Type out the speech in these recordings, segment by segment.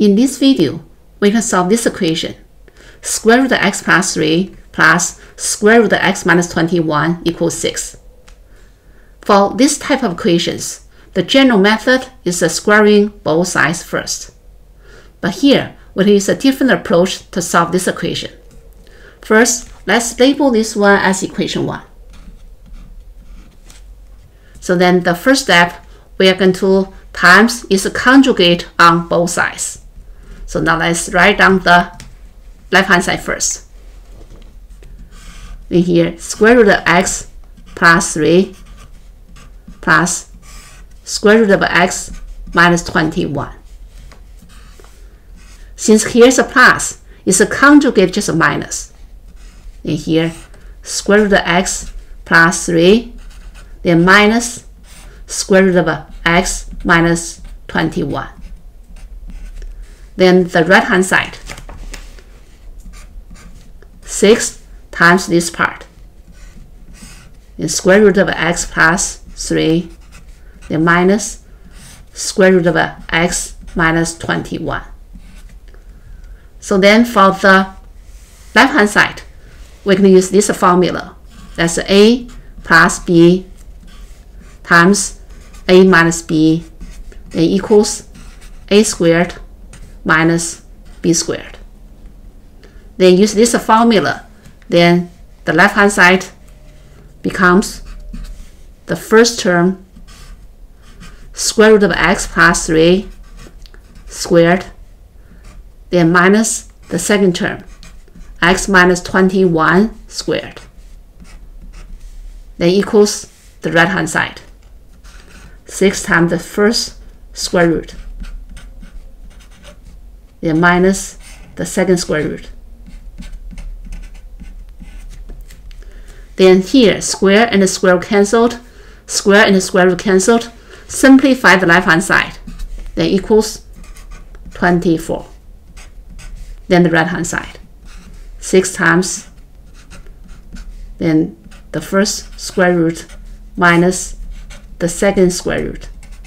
In this video, we can solve this equation. Square root of x plus 3 plus square root of x minus 21 equals 6. For this type of equations, the general method is squaring both sides first. But here, we'll use a different approach to solve this equation. First, let's label this one as equation 1. So then the first step, we are going to times is a conjugate on both sides. So now let's write down the left-hand side first. In here, square root of x plus 3 plus square root of x minus 21. Since here's a plus, it's a conjugate just a minus. In here, square root of x plus 3, then minus square root of x minus 21. Then the right hand side, 6 times this part. Then square root of x plus 3, then minus square root of x minus 21. So then for the left hand side, we can use this formula. That's a plus b times a minus b, then equals a squared minus b squared. Then use this formula, then the left hand side becomes the first term square root of x plus 3 squared, then minus the second term x minus 21 squared, then equals the right hand side, 6 times the first square root, then minus the second square root. Then here, square and the square root cancelled, square and the square root cancelled, simplify the left hand side, then equals 24. Then the right hand side, 6 times, then the first square root minus the second square root.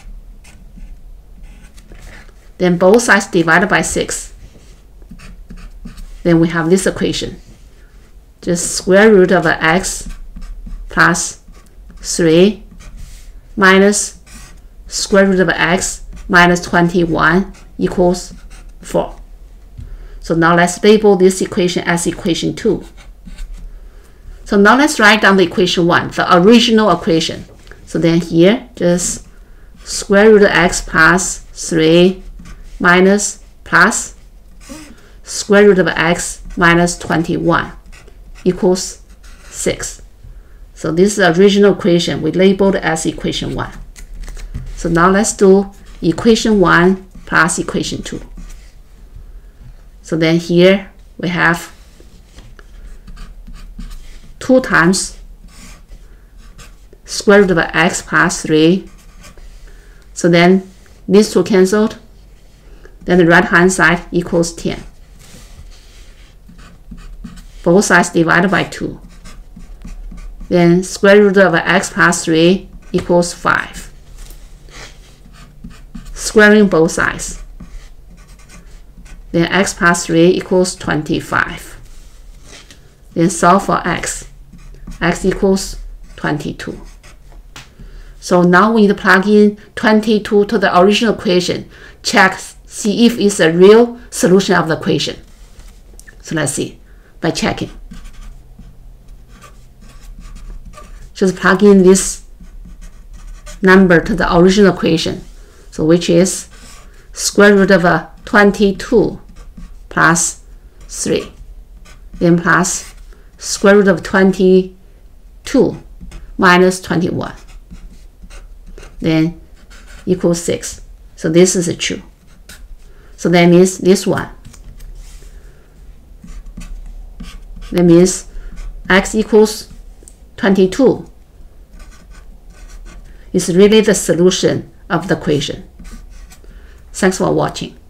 Then both sides divided by 6. Then we have this equation. Just square root of x plus 3 minus square root of x minus 21 equals 4. So now let's label this equation as equation 2. So now let's write down the equation 1, the original equation. So then here, just square root of x plus 3 minus plus square root of x minus 21 equals 6. So this is the original equation we labeled as equation 1. So now let's do equation 1 plus equation 2. So then here we have 2 times square root of x plus 3. So then these two cancelled. Then the right hand side equals 10. Both sides divided by 2. Then square root of x plus 3 equals 5. Squaring both sides. Then x plus 3 equals 25. Then solve for x. X equals 22. So now we need to plug in 22 to the original equation. Check, see if it's a real solution of the equation. So let's see by checking. Just plug in this number to the original equation. So which is square root of 22 plus 3. Then plus square root of 22 minus 21. Then equals 6. So this is true. So that means this one. That means x equals 22 is really the solution of the equation. Thanks for watching.